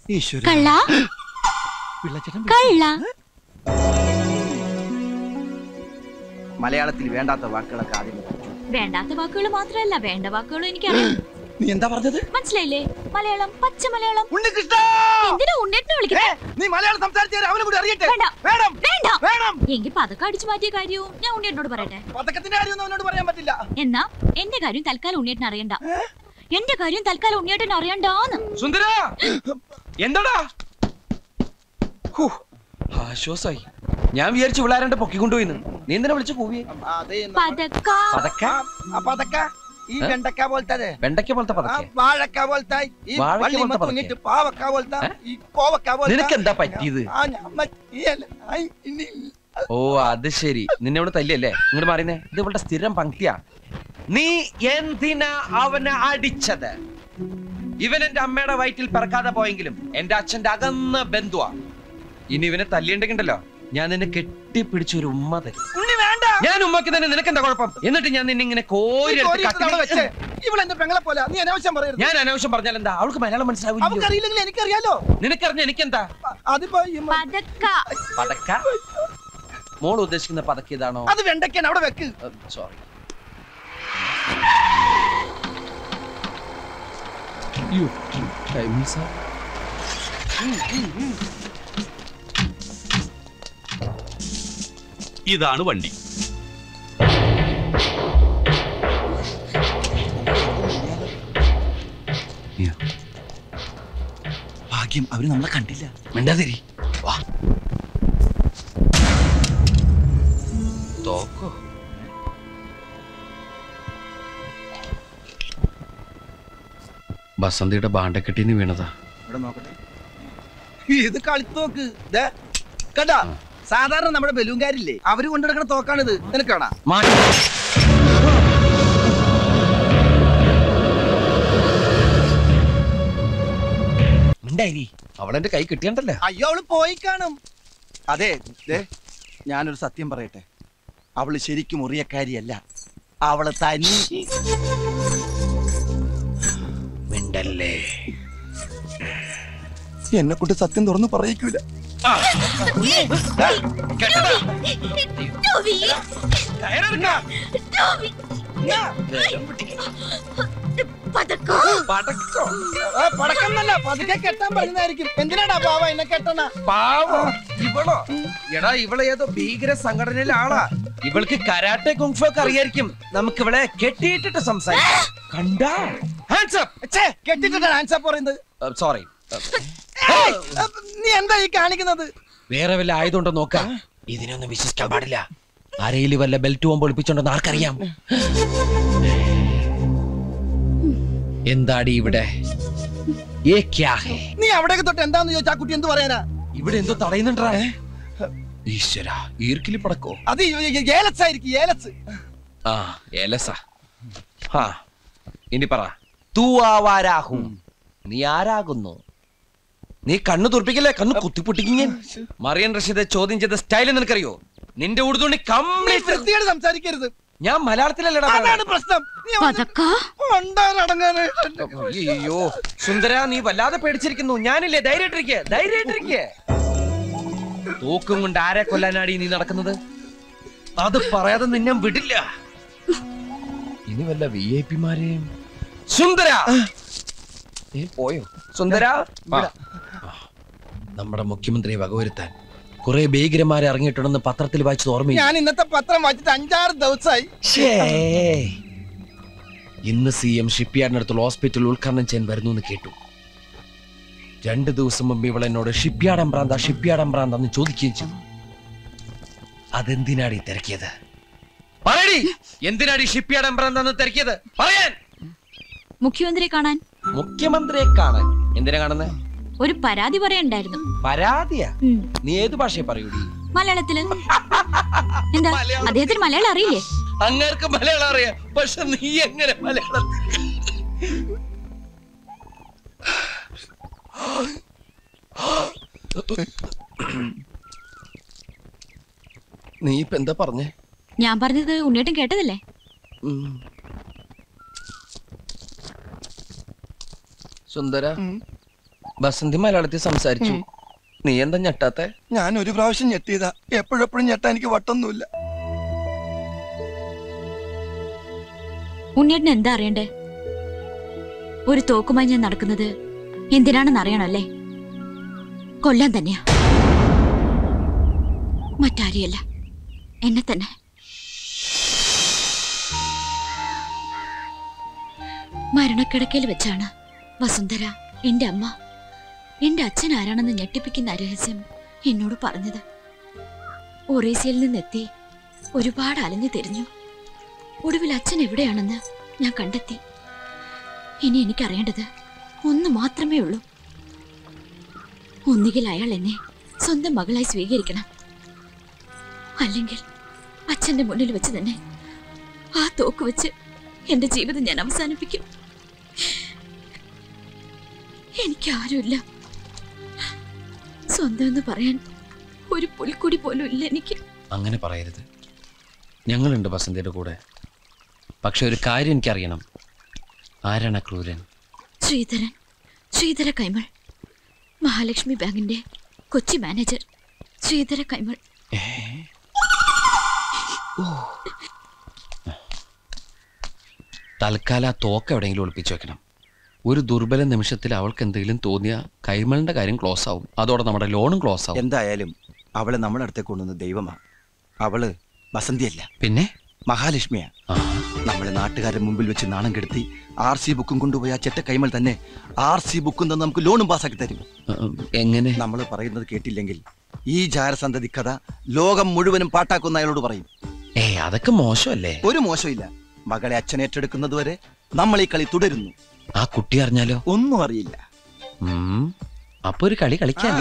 കള്ള കള്ള. മലയാളത്തിൽ വേണ്ടാത്ത വാക്കുകളൊക്കെ ആദ്യം. വേണ്ടാത്ത വാക്കുകൾ മാത്രമല്ല, വേണ്ട വാക്കുകളും എനിക്കറിയാം. നീ എന്താ പറഞ്ഞത്? മനസ്സിലായില്ലേ? മലയാളം, പച്ച മലയാളം. എന്തിനാ ഉണ്ണേട്ടിനെ വിളിക്കണേ? നീ മലയാളം സംസാരിച്ചാൽ അവനെ കൂടി അറിയട്ടെ. വേണ്ട. എങ്കിൽ പതക്കം അടിച്ചു മാറ്റിയ കാര്യവും ഞാൻ ഉണ്ണേട്ടിനോട് പറയട്ടെ. പതക്കത്തിന്റെ കാര്യം അവനോട് പറയാൻ പറ്റില്ല. എന്നാ എന്റെ കാര്യം തൽക്കാലം ഉണ്ണേട്ടിന് അറിയണ്ട. എന്റെ കാര്യം തൽക്കാലം ഉണ്ണേട്ടിന് അറിയണ്ടാന്ന്. സുന്ദര എന്താടാ? ആശ്വാസായി. ഞാൻ വിചാരിച്ചു വിളാരണ്ട് പൊക്കിക്കൊണ്ടുപോയിന്ന്. നീ എന്തിനാ വിളിച്ചു കൂവിയെ? ഈ വെണ്ടക്ക പോലത്തെ, വെണ്ടക്ക പോലത്തെ പതക്ക, വാഴക്ക പോലത്തെ, ഈ പാവക്ക പോലത്തെ, ഈ കോവക്ക പോലത്തെ. നിനക്ക് എന്താ പറ്റിയത്? ഓ അത് ശരി, നിന്നെ ഇവിടെ തല്ലിയല്ലേ? ഇങ്ങോട്ട് മാറിയുന്നേ. ഇത് ഇവളുടെ സ്ഥിരം പങ്ക്തിയാ. നീ എന്തിനാ അവനെ അടിച്ചത്? ഇവൻ എന്റെ അമ്മയുടെ വയറ്റിൽ പിറക്കാതെ പോയെങ്കിലും എന്റെ അച്ഛന്റെ അകന്ന ബന്ധുവാ. ഇനി ഇവനെ തല്ലിയുണ്ടെങ്കിണ്ടല്ലോ ഞാൻ നിന്നെ കെട്ടിപ്പിടിച്ച ഒരു ഉമ്മ തരും. ഞാൻ ഉമ്മക്ക് തന്നെ. നിനക്ക് എന്താ കുഴപ്പം? എന്നിട്ട് ഞാൻ നിന്നെ ഇങ്ങനെ കോരി ഞാൻ അനാവശ്യം പറഞ്ഞാൽ എന്താ? അവൾക്ക് മലയാളം മനസ്സിലാവില്ല. എനിക്കറിയാലോ. നിനക്കറിഞ്ഞ എനിക്കെന്താ? പതക്ക? മോൾ ഉദ്ദേശിക്കുന്ന പതക്ക ഇതാണോ? അത് വെണ്ടയ്ക്കാണ്. അവിടെ വെക്ക്. സോറി. ഇതാണ് വണ്ടി. ഭാഗ്യം അവര് നമ്മളെ കണ്ടില്ല. മിണ്ടാതിരി. വാ. തോക്കോ? ബസന്തിയുടെ ബാണ്ടക്കെട്ടിന്ന് വീണതാ. ഇവിടെ നോക്കട്ടെ. ഇത് കളിത്തോക്ക്. കണ്ടാ, സാധാരണ നമ്മുടെ ബലൂൺകാരില്ലേ, അവര് കൊണ്ടുനടക്കുന്ന തോക്കാണിത്. നിനക്ക് കാണാ. അവളെന്റെ കൈ കിട്ടിയണ്ടല്ലേ? അയ്യോ, അവള് പോയി കാണും. അതെ, ഞാനൊരു സത്യം പറയട്ടെ. അവള് ശരിക്കും മുറിയക്കാരിയല്ല. അവള് തനി. മിണ്ടല്ലേ. എന്നെ കൊണ്ട് സത്യം തുറന്ന് പറയിക്കൂല. പടക്കന്നല്ല, പതുക്കെ കെട്ടാൻ പറഞ്ഞായിരിക്കും. എന്തിനാടാ പാവ എന്നെ കെട്ടണ? പാവോ? ഇവളോ? എടാ, ഇവളെ ഏതോ ഭീകര സംഘടനയിലെ ആളാ. ഇവൾക്ക് കരാട്ടെ കുങ്ഫു ഒക്കെ അറിയായിരിക്കും. നമുക്ക് ഇവളെ കെട്ടിയിട്ടിട്ട് സംസാരിക്കാം. കണ്ടാ? Hands up. കെട്ടിട്ടാ ഹാൻഡ്സ് അപ്പ് പറയുന്നത്? സോറി. നീ എന്താ ഈ കാണിക്കുന്നത്? വേറെ വല്ല ആയതുകൊണ്ടോ നോക്കാം. ഇതിനൊന്നും വിശ്വസിക്കാൻ പാടില്ല. ആരെയും വല്ല ബെൽറ്റ് പോകുമ്പോൾ ഒളിപ്പിച്ചോണ്ടെന്ന് ആർക്കറിയാം? എന്താടി ഇവിടെ? നീ അവിടേക്ക് തൊട്ട് എന്താന്ന് ചോദിച്ചാ കുട്ടി എന്ത് പറയാനാ? ഇവിടെ എന്തോ തടയുന്നുണ്ടാ? ഈശ്വര, ഈർക്കിലി പടക്കോ? അത് ഏലസായിരിക്കും. ഏലസ്. ആ, ഏലസാ. ഹാ, ഇനി പറ. തൂ ആവാരാഹു. നീ ആരാകുന്നു? നീ കണ്ണു തുറപ്പിക്കല്ലേ, കണ്ണു കുത്തിപ്പൊട്ടിക്കാൻ. മറിയൻ റഷീദ് ചോദ്യം ചെയ്ത സ്റ്റൈൽ നിനക്കറിയോ? നിന്റെ ഉടുതുണി കംപ്ലീറ്റ് സംസാരിക്കരുത്. ഞാൻ മലയാളത്തിലല്ലടാ. അതാണ് പ്രശ്നം. അയ്യോ സുന്ദര, നീ വല്ലാതെ പേടിച്ചിരിക്കുന്നു. ഞാനില്ലേ, ധൈര്യമായിട്ടിരിക്കെ, ധൈര്യമായിട്ടിരിക്കെ. തോക്കും കൊണ്ട് ആരെ കൊല്ലാനാടി നീ നടക്കുന്നത്? അത് പറയാതെ നിന്നെ വിടില്ല. ഇനി വല്ല VIP മാരെയും. സുന്ദര പോയോ? സുന്ദര, നമ്മുടെ മുഖ്യമന്ത്രിയെ വകവരുത്താൻ കുറെ ഭീകരന്മാരെ ഇറങ്ങിയിട്ടുണ്ടെന്ന് പത്രത്തിൽ വായിച്ചത് ഓർമ്മയില്ല? ഞാൻ ഇന്നത്തെ പത്രം വായിച്ചിട്ട് 5-6 ദിവസമായി. ഇന്ന് CM ഷിപ്പ്യാർഡിനടുത്തുള്ള ഹോസ്പിറ്റൽ ഉദ്ഘാടനം ചെയ്യാൻ വരുന്നു എന്ന് കേട്ടു. 2 ദിവസം മുമ്പ് ഇവൾ എന്നോട് ഷിപ്പ്യാർഡ് എംബ്രാന്താന്ന് ചോദിക്കുകയും ചെയ്തു. അതെന്തിനാടി തിരക്കിയത്? പറയടി, എന്തിനാടി ഷിപ്പ്യാർഡ് എംബ്രാന്താന്ന് തിരക്കിയത്? പറയാൻ. മുഖ്യമന്ത്രിയെ കാണാൻ. മുഖ്യമന്ത്രിയെ കാണാൻ എന്തിനാ കാണുന്നത്? ഒരു പരാതി പറയാനുണ്ടായിരുന്നു. പരാതിയാ? നീ ഏത് ഭാഷയെ പറയൂടി? മലയാളത്തില്. എന്താ, അദ്ദേഹത്തിന് മലയാളം അറിയില്ലേ? അങ്ങേർക്ക് മലയാളം അറിയാം, പക്ഷെ നീ എങ്ങനെ മലയാളത്തിൽ? നീ ഇപ്പൊ എന്താ പറഞ്ഞേ? ഞാൻ പറഞ്ഞത് ഉണ്ണിയേട്ടൻ കേട്ടതല്ലേ? സുന്ദര, ബസന്തി മലയാളത്തിൽ സംസാരിച്ചു. നീ എന്താ ഞെട്ടാത്തെ? ഞാൻ ഒരു പ്രാവശ്യം ഞെട്ടിയതാ, എപ്പോഴെപ്പോഴും ഞെട്ടാ എനിക്ക് വട്ടൊന്നുമില്ല. ഉണ്ണിയേട്ടന് എന്താ അറിയണ്ടേ? ഒരു തോക്കുമായി ഞാൻ നടക്കുന്നത് എന്തിനാണെന്ന് അറിയണല്ലേ? കൊല്ലാൻ തന്നെയാ, മറ്റാരെയല്ല, എന്നെ തന്നെ. മരണക്കിടക്കയിൽ വെച്ചാണ് വസുന്ധര, എന്റെ അമ്മ, എന്റെ അച്ഛൻ ആരാണെന്ന് ഞെട്ടിപ്പിക്കുന്ന രഹസ്യം എന്നോട് പറഞ്ഞത്. ഒറീസയിൽ നിന്നെത്തി ഒരുപാട് അലഞ്ഞു തിരിഞ്ഞു. ഒടുവിൽ അച്ഛൻ എവിടെയാണെന്ന് ഞാൻ കണ്ടെത്തി. ഇനി എനിക്കറിയേണ്ടത് ഒന്ന് മാത്രമേ ഉള്ളൂ. ഒന്നുകിൽ അയാൾ എന്നെ സ്വന്തം മകളായി സ്വീകരിക്കണം, അല്ലെങ്കിൽ അച്ഛന്റെ മുന്നിൽ വെച്ച് തന്നെ ആ തോക്ക് വെച്ച് എന്റെ ജീവിതം ഞാൻ അവസാനിപ്പിക്കും. എനിക്കാരുമില്ല, സ്വന്തം എന്ന് പറയാൻ ഒരു പുൽക്കുടി പോലും ഇല്ല എനിക്ക്. അങ്ങനെ പറയരുത്, ഞങ്ങളുണ്ട് ബസന്തിയുടെ കൂടെ. പക്ഷെ ഒരു കാര്യം എനിക്കറിയണം, ആരാണ് ക്രൂരൻ? ശ്രീധരൻ, ശ്രീധര കൈമൾ, മഹാലക്ഷ്മി ബാങ്കിന്റെ കൊച്ചി മാനേജർ ശ്രീധര കൈമൾ. തൽക്കാലം ആ തോക്ക് എവിടെയെങ്കിലും ഒളിപ്പിച്ചു വെക്കണം. ഒരു ദുർബല നിമിഷത്തിൽ അവൾക്ക് എന്തെങ്കിലും തോന്നിയ കൈമളിന്റെ കാര്യം ക്ലോസ് ആവും, അതോടെ നമ്മുടെ ലോണും ക്ലോസ് ആവും. എന്തായാലും അവളെ നമ്മുടെ അടുത്തേക്ക് കൊണ്ടുവന്ന ദൈവമാ. അവള് വസന്തിയല്ല, പിന്നെ മഹാലക്ഷ്മിയാ. നമ്മളെ നാട്ടുകാരുടെ മുമ്പിൽ വെച്ച് നാണം കെടുത്തി RC ബുക്കും കൊണ്ടുപോയി ആ ചെറ്റ കൈമൾ തന്നെ RC ബുക്കും തന്നെ നമുക്ക് ലോണും പാസ്സാക്കി തരും. എങ്ങനെ? നമ്മൾ പറയുന്നത് കേട്ടില്ലെങ്കിൽ ഈ ജാരസന്തതി കഥ ലോകം മുഴുവനും പാട്ടാക്കുന്ന അയാളോട് പറയും. അതൊക്കെ മോശമല്ലേ? ഒരു മോശമില്ല. മകളെ അച്ഛൻ ഏറ്റെടുക്കുന്നത് വരെ നമ്മൾ ഈ കളി തുടരുന്നു. ആ കുട്ടി അറിഞ്ഞാലോ? ഒന്നും അറിയില്ല. അപ്പൊ ഒരു കളി കളിക്കാൻ.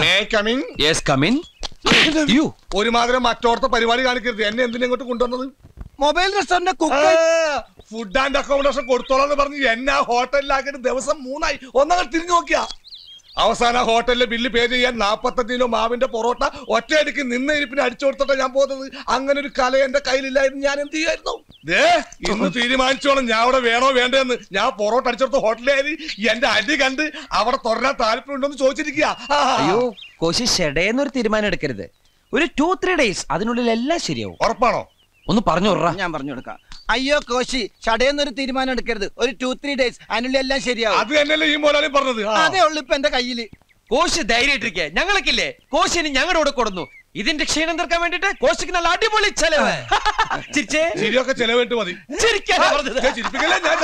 ഒരുമാതിരി മറ്റോടത്തെ പരിപാടി കാണിക്കരുത്. എന്നെ എന്തിനാ ഇങ്ങോട്ട് കൊണ്ടുവന്നത്? Mobile restaurant food and accommodation കൊടുത്തോളാന്ന് പറഞ്ഞ് എന്നെ ഹോട്ടലിലാക്കിയിട്ട് ദിവസം 3 ആയി. ഒന്നങ്ങൾ തിരിഞ്ഞു നോക്കിയാ അവസാന ഹോട്ടലിലെ ബില്ല് പേ ചെയ്യാൻ 45 കിലോ മാവിന്റെ പൊറോട്ട ഒറ്റയടിക്ക് നിന്ന ഇരിപ്പിന് അടിച്ചു കൊടുത്തിട്ടാ ഞാൻ പോകുന്നത്. അങ്ങനെ ഒരു കല എന്റെ കയ്യിലില്ലായിരുന്നു, ഞാൻ എന്ത് ചെയ്യായിരുന്നു? ഇന്ന് തീരുമാനിച്ചോളാം ഞാൻ അവിടെ വേണോ വേണ്ടെന്ന്. ഞാൻ പൊറോട്ട അടിച്ചെടുത്ത ഹോട്ടലിൽ എന്റെ അടി കണ്ട് അവിടെ തുടരാൻ താല്പര്യമുണ്ടോന്ന് ചോദിച്ചിരിക്കുക. അയ്യോ കോശി, ഷെഡേന്നൊരു തീരുമാനം എടുക്കരുത്. ഒരു 2-3 ഡേയ്സ് അതിനുള്ളിൽ എല്ലാം ശരിയാവും. ഉറപ്പാണോ? ഒന്ന് പറഞ്ഞു വിടറാ. ഞാൻ പറഞ്ഞു കൊടുക്കാം. അയ്യോ കോശി, ചടയെന്നൊരു തീരുമാനം എടുക്കരുത്. ഒരു 2-3 ഡേയ്സ് അതിനുള്ളിൽ എല്ലാം ശരിയാവും. അത് തന്നെയല്ലേ ഈ മോലാളി പറഞ്ഞത്. അതേ ഉള്ളു ഇപ്പൊ എന്റെ കയ്യില്. കോശി ധൈര്യമായിട്ടിരിക്കുക, ഞങ്ങൾക്കില്ലേ കോശിന് ഞങ്ങളുടെ കൂടെ കൊടുന്നു. ഇതിന്റെ ക്ഷീണം തീർക്കാൻ വേണ്ടിട്ട് കോശിക്ക് നല്ല അടിപൊളി ചെലവ്. ചിരിയൊക്കെ ചെലവിട്ട് മതി. ചിരിപ്പിക്കല്ലേ, ഞാൻ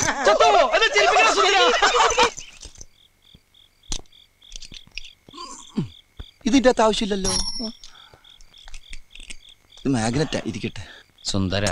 ഇതിന്റെ അകത്ത് ആവശ്യമില്ലല്ലോ. മാഗ്നറ്റാ, ഇരിക്കട്ടെ. സുന്ദര,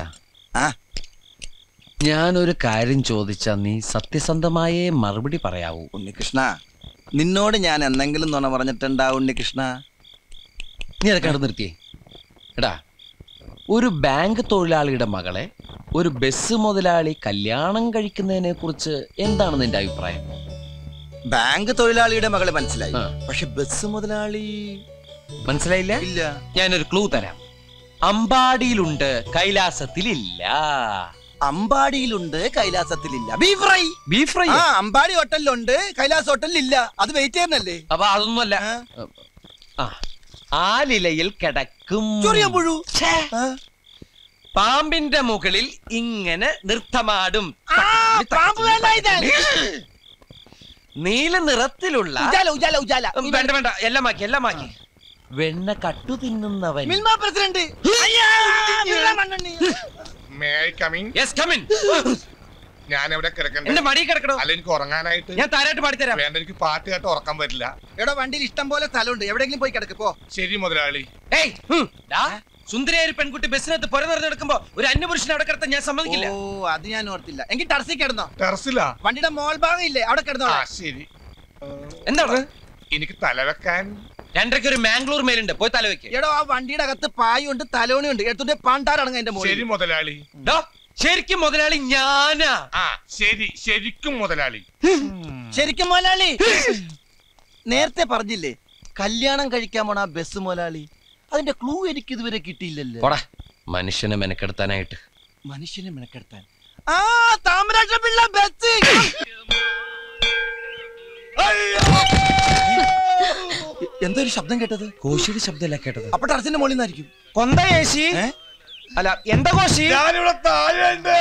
ഞാനൊരു കാര്യം ചോദിച്ചാ നീ സത്യസന്ധമായേ മറുപടി പറയാവൂ. ഉണ്ണികൃഷ്ണ, നിന്നോട് ഞാൻ എന്തെങ്കിലും നുണ പറഞ്ഞിട്ടുണ്ടാ ഉണ്ണികൃഷ്ണ? നീ അതൊക്കെ അവിടെ നിർത്തിയേ. എടാ, ഒരു ബാങ്ക് തൊഴിലാളിയുടെ മകളെ ഒരു ബസ് മുതലാളി കല്യാണം കഴിക്കുന്നതിനെ കുറിച്ച് എന്താണ് നിന്റെ അഭിപ്രായം? ബാങ്ക് തൊഴിലാളിയുടെ മകളെ മനസ്സിലായി, പക്ഷെ ബസ് മുതലാളി മനസ്സിലായില്ല? ഇല്ല. ഞാനൊരു ക്ലൂ തരാം. അമ്പാടിയിലുണ്ട്, കൈലാസത്തിലില്ല. അമ്പാടിയിലുണ്ട്, കൈലാസത്തിലില്ല. Beef fry. Beef fry Ambadi ഹോട്ടലിലുണ്ട്, കൈലാസ് ഹോട്ടലിലില്ല. അത് വെയിറ്റ് ചെയ്യുന്നല്ലേ? അപ്പൊ അതൊന്നുമല്ല. ആലിലയിൽ കിടക്കും പുഴു. പാമ്പിന്റെ മുകളിൽ ഇങ്ങനെ നൃത്തമാടും. നീല നിറത്തിലുള്ള വേണ്ട വേണ്ട, എല്ലാം മാക്കി, എല്ലാം മാക്കി. വെണ്ണ കട്ടു തിന്നുന്നവൻ. പ്രസിഡന്റ്. ഞാൻ എവിടെ കിടക്കണ്ടേ? എന്റെ മടി കിടക്കണോ? അല്ല, എനിക്ക് ഉറങ്ങാനായിട്ട്. ഞാൻ താരായിട്ട് പാടിത്തരാം. വേണ്ട, എനിക്ക് പാട്ട് കേട്ട് ഉറക്കാൻ പറ്റില്ല. എവിടെ വണ്ടിയിൽ ഇഷ്ടം പോലെ സ്ഥലമുണ്ട്, എവിടെയെങ്കിലും പോയി കിടക്ക് പോ. ശരി മുതലാളി. സുന്ദരിയായ ഒരു പെൺകുട്ടി ബസ്സിനകത്ത് പുര നിറഞ്ഞെടുക്കുമ്പോ ഒരു അന്യപുരുഷനെ അവിടെ കിടത്താൻ ഞാൻ സമ്മതിക്കില്ല. ഓ, അത് ഞാൻ ഓർത്തില്ല. എങ്കിൽ ടെറസിൽ കിടന്നോ. ടെറസിലാ? വണ്ടിയുടെ മോൾ ഭാഗം ഇല്ലേ, അവിടെ കിടന്നോ. ശരി. എന്താണ്? എനിക്ക് തലവെക്കാൻ 2:30 ഒരു മാംഗ്ലൂർ മേലുണ്ട്, പോയി തലവെക്ക്. എടോ, ആ വണ്ടിയുടെ അകത്ത് പായുണ്ട്, തലോണിയുണ്ട്. എടുത്തിട്ട് പാണ്ടാറടങ്ങ എന്റെ മോളിൽ. ശരി മുതലാളി. ശരിക്കും മുതലാളി ഞാനാ. ശരി, ശരിക്കും മുതലാളി. ശരിക്കും മുതലാളി. നേരത്തെ പറഞ്ഞില്ലേ കല്യാണം കഴിക്കാൻ പോണ ബസ് മുതലാളി? അതിന്റെ ക്ലൂ എനിക്ക് ഇതുവരെ കിട്ടിയില്ലല്ലോ. മനുഷ്യനെ മെനക്കെടുത്താനായിട്ട്. മനുഷ്യനെ മെനക്കെടുത്താൻ താമരാക്ഷ പിള്ള ബസ്. എന്തൊരു ശബ്ദം കേട്ടത്? കോശിയുടെ ശബ്ദമല്ല കേട്ടത്. അപ്പൊ ടെറസിന്റെ മുകളിൽ നിന്നായിരിക്കും. കൊന്ത ഏശി അല്ല എന്താ കോശി? ഞാനിവിടെ താഴെയുണ്ട്.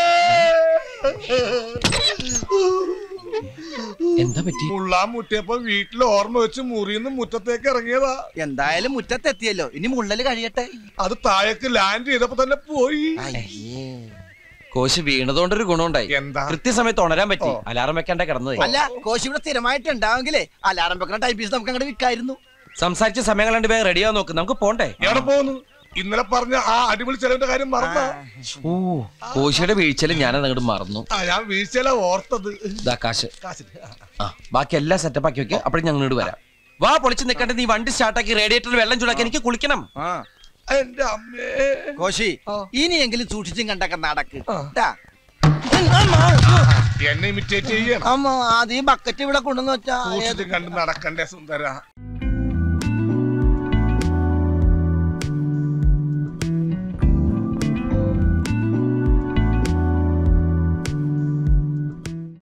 എന്താ പറ്റി? മുള്ളാൻ മുട്ടിയപ്പോ വീട്ടിൽ ഓർമ്മ വെച്ച് മുറിന്ന് മുറ്റത്തേക്ക് ഇറങ്ങിയതാ. എന്തായാലും മുറ്റത്തെത്തിയല്ലോ, ഇനി മുള്ളല് കഴിയട്ടെ. അത് താഴേക്ക് ലാൻഡ് ചെയ്തപ്പോ തന്നെ പോയി. കോശി വീണതുകൊണ്ടൊരു ഗുണമുണ്ടായി. എന്താ? കൃത്യസമയത്ത് ഉണരാൻ പറ്റി. അലാറം വെക്കാണ്ട കിടന്നത്. അല്ല, കോശി ഇവിടെ സ്ഥിരമായിട്ട് ഉണ്ടാവെങ്കിലേ അലാറം വെക്കുന്ന ടൈപ്പീസ് നമുക്ക് അങ്ങോട്ട് വിൽക്കായിരുന്നു. സംസാരിച്ച സമയം കണ്ട് വേഗം റെഡിയാ നോക്ക്, നമുക്ക് പോണ്ടേ? എവിടെ പോകുന്നു? ഇന്നലെ പറഞ്ഞ ആ അടിപൊളി ചെലവിന്റെ കാര്യം മറന്നാ? ഓ, കോശിയുടെ വീഴ്ചയിൽ ഞാനത് അങ്ങോട്ട് മറന്നു. ഞാൻ വീഴ്ചയില ഓർത്തത്. ഇതാ കാശ്. ബാക്കി എല്ലാം സെറ്റപ്പ് ആക്കി വെക്കുക. അപ്പോഴും ഞങ്ങൾ ഇങ്ങോട്ട് വരാം. വാ, പൊളിച്ച് നിൽക്കണ്ട. നീ വണ്ടി സ്റ്റാർട്ടാക്കി റേഡിയേറ്ററിൽ വെള്ളം ചൂടാക്കി എനിക്ക് കുളിക്കണം. എന്റെ അമ്മേ. കോശി, ഇനിയെങ്കിലും സൂക്ഷിച്ചും കണ്ടൊക്കെ നടക്ക്. എന്നെ ഇമിറ്റേറ്റ് ചെയ്യണം. ആദ്യം ബക്കറ്റ് ഇവിടെ കൊണ്ടുവന്ന് വെച്ചാ സൂക്ഷിച്ചും കണ്ട് നടക്കണ്ടേ സുന്ദര.